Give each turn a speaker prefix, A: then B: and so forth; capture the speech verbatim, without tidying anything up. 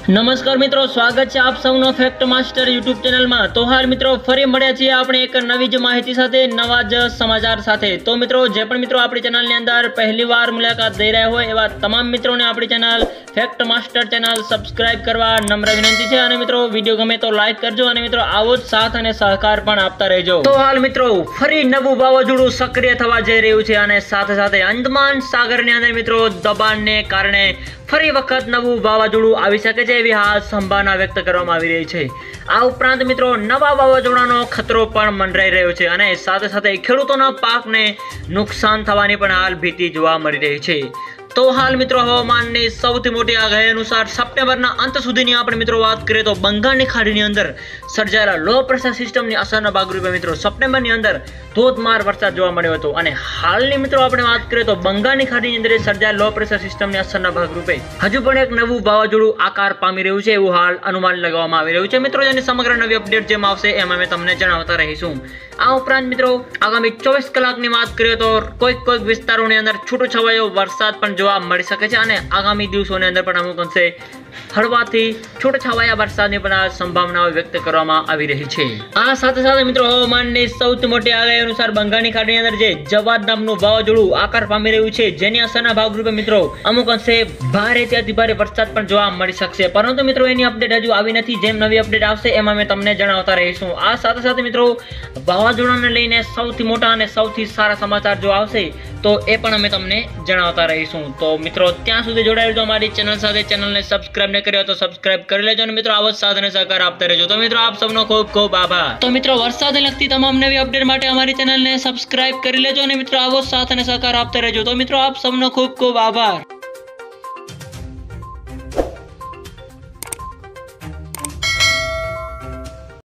A: नमस्कार मित्रों, स्वागत है आप सौनो फैक्ट मास्टर यूट्यूब चैनल में। तो हाल मित्रों फरी मळ्या छीए આપણે એક નવી જ માહિતી સાથે, નવા જ સમાચાર સાથે। તો મિત્રો જે પણ મિત્રો આપણી ચેનલની અંદર પહેલીવાર મુલાકાત દઈ રહ્યા હોય એવા તમામ મિત્રોને આપણી channel fact master channel subscribe કરવા નમ્ર વિનંતી છે। અને મિત્રો વિડિયો ગમે તો લાઈક કરજો અને મિત્રો આવો જ સાથ અને સહકાર પણ આપતા રહેજો। તો હાલ મિત્રો ફરી નવું વાવાઝોડું સક્રિય થવા જઈ રહ્યું છે અને સાથે સાથે અંદમાન સાગરની અંદર મિત્રો દબાણને કારણે ફરી વખત નવું વાવાઝોડું આવી શકે છે એવી હાલ સંભાવના વ્યક્ત કરવામાં આવી રહી છે। આ ઉપરાંત મિત્રો નવા વાવાઝોડાનો ખતરો પણ મંડરાઈ રહ્યો છે અને સાથે સાથે ખેડૂતોના પાકને નુકસાન થવાની પણ હાલ ભીતિ જોવા મળી રહી છે। तो हाल मित्रों हवामाननी सौथी मोटी आगाही अनुसार सप्टेम्बरना अंत सुधीनी आपणे मित्रों वात करीए तो बंगाळनी खाडीनी अंदर सर्जायेला लो प्रेशर सिस्टमनी असरना भागरूपे मित्रों सप्टेम्बरनी अंदर धोधमार वरसाद जोवा मळ्यो हतो। અને હાલની મિત્રો આપણે વાત કરીએ તો બંગાળની ખાડીની અંદર સર્જાયેલ લો પ્રેશર સિસ્ટમની અસરના ભાગરૂપે હજુ પણ એક નવું વાવાઝોડું આકાર પામી રહ્યું છે એવું હાલ અનુમાન લગાવવામાં આવી રહ્યું છે। મિત્રો જેની સમગ્ર નવી અપડેટ જેમ આવશે એમ અમે તમને જણાવતા રહીશું। આ ઉપરાંત મિત્રો આગામી ચોવીસ કલાકની વાત કરીએ તો કોઈક કોઈક વિસ્તારોની અંદર છૂટોછવાયો વરસાદ પણ જોવા મળી શકે છે અને આગામી દિવસોની અંદર પણ અમુક અંશે હળવાથી છૂટોછવાયા વરસાદની પણ સંભાવનાઓ વ્યક્ત કરવામાં આવી રહી છે। આ સાથે સાથે મિત્રો હવામાનની સૌથી મોટી આગાહી અનુસાર બંગાળની ખાડીની અંદર જે જવાદ નામનું વાવાઝોડું આકાર પામી રહ્યું છે જેની અસરના ભાગરૂપે મિત્રો અમુક અંશે ભારેથી અતિ ભારે વરસાદ પણ જોવા મળી શકશે, પરંતુ મિત્રો એની અપડેટ હજુ આવી નથી। જેમ નવી અપડેટ આવશે એમાં અમે તમને જણાવતા રહીશું। આ સાથે સાથે મિત્રો વાવાઝોડાને લઈને સૌથી મોટા અને સૌથી સારા સમાચાર જો આવશે તો એ પણ અમે તમને જણાવતા રહીશું। તો મિત્રો ત્યાં સુધી જોડાઈ રહેજો અમારી ચેનલ સાથે। ચેનલને સબસ્ક્રાઇબ ન કર્યો તો સબસ્ક્રાઇબ કરી લેજો અને મિત્રો આવો સાથ અને સહકાર આપતા રહેજો। તો મિત્રો આપ સૌનો ખૂબ ખૂબ આભાર। તો મિત્રો વરસાદને લગતી તમામ નવી અપડેટ માટે અમારી ચેનલને સબસ્ક્રાઇબ કરી લેજો અને મિત્રો આવો સાથ અને સહકાર આપતા રહેજો। તો મિત્રો આપ સૌનો ખૂબ ખૂબ આભાર।